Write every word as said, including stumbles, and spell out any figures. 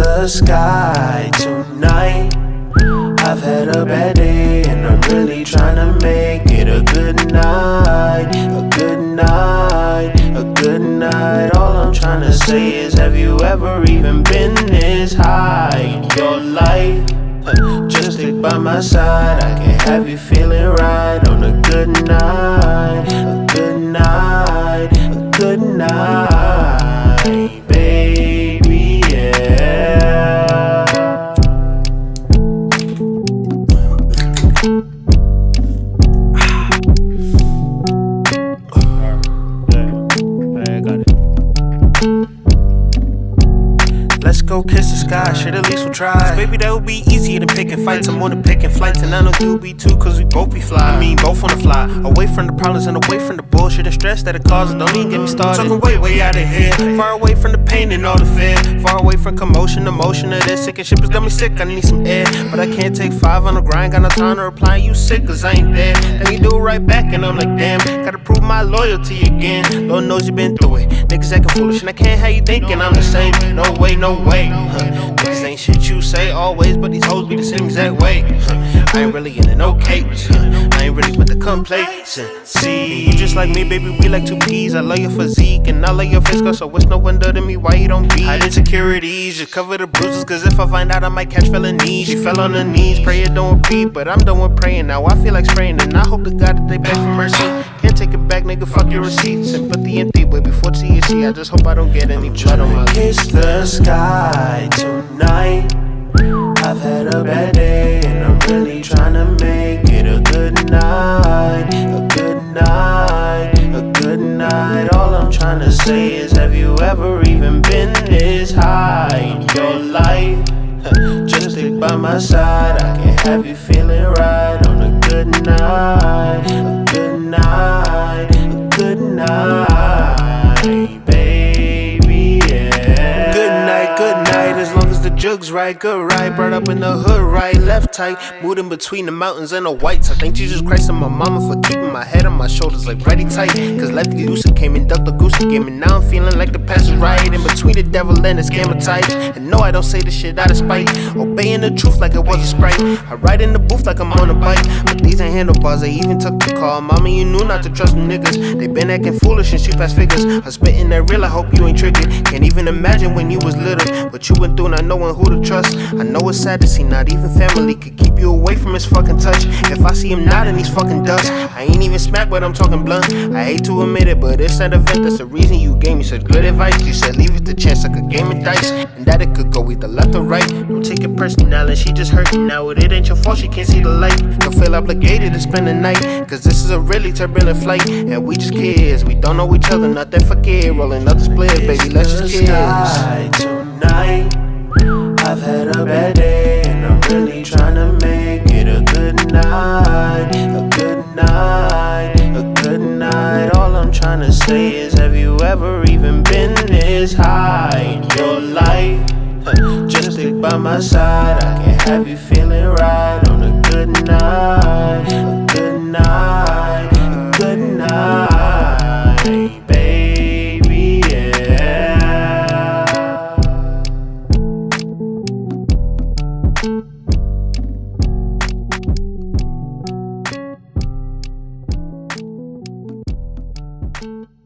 the sky tonight. I've had a bad day and I'm really trying to make it a good night, a good night, a good night. All I'm trying to say is, have you ever even been this high in your life? Just stick by my side, I can have you feeling right on a good night, a good night, a good night, baby, yeah. Let's go kiss the sky, shit at least we'll try. Cause baby, that would be easier than picking fights. I'm on the picking flights, and I know you'll be too, cause we both be fly. I mean, both wanna fly, away from the problems and away from the bullshit and stress that it causes. Don't even get me started. Talking way, way out of here, far away from the pain and all the fear, far away from commotion, emotion of this sick and shit has got me sick. I need some air, but I can't take five on the grind. Got no time to reply, you sick, cause I ain't there. Then you do it right back, and I'm like, damn, gotta prove my loyalty again. Lord knows you been through it. Niggas acting foolish, and I can't have you thinking I'm the same. No way, no way. Huh. Niggas ain't shit you say always, but these hoes be the same exact way. Huh. I ain't really in no cage. Huh. I ain't really with the complacency. You just like me, baby, we like two peas. I love your physique and I love your face, girl, so it's no wonder to me why you don't be. Hide insecurities, just cover the bruises, cause if I find out I might catch felonies. She fell on her knees, pray it don't repeat, but I'm done with praying now. I feel like spraying, and I hope to God that they beg for mercy. Can't take it back, nigga, fuck your receipts and put the empty way before T H C. I just hope I don't get any blood on my kiss the sky tonight. I've had a bad day and I'm really trying to make it a good night, a good night, a good night. All I'm trying to say is, have you ever even been this high in your life? Just stick by my side, I can have you feeling right on a good night, a good night, a good night, baby, yeah. Good night, good night, as long as the jug's right, good right. Brought up in the hood, right, left tight, moved in between the mountains and the whites. I thank Jesus Christ and my mama for keeping my head on my shoulders like ready tight. Cause Lefty Lucid came and ducked the goose game, and now I'm feeling like the past is right. In between the devil and the scammer types. And no, I don't say this shit out of spite, obeying the truth like it was a sprite. I ride in the booth like I'm on a bike, but these ain't handlebars, they even took the call. Mama, you knew not to trust them niggas, they been acting foolish and she past figures. I'm spitting that real, I hope you ain't triggered. Can't even imagine when you was little, what you went through, not knowing who to trust. I know it's sad to see not even family could keep you away from his fucking touch. If I see him nodding, he's fucking dust. I ain't even smack, but I'm talking blunt. I hate to admit it, but it's that event, that's the reason you gave me such good advice. You said leave it to chance like a game of dice, and that it could go either left or right. Don't take it personal, and she just hurting now. It ain't your fault, she can't see the light. Don't feel obligated to spend the night, cause this is a really turbulent flight. And we just kids, we don't know each other, not that forget. Rolling up the split, baby, let's just kiss tonight. I've had a bad day and I'm really trying to make it a good night, a good night, a good night. All I'm trying to say is, have you ever even been this high in your life? Just stick by my side, I can have you feeling right on a good night, a good night, a good night, baby, yeah. Thank you.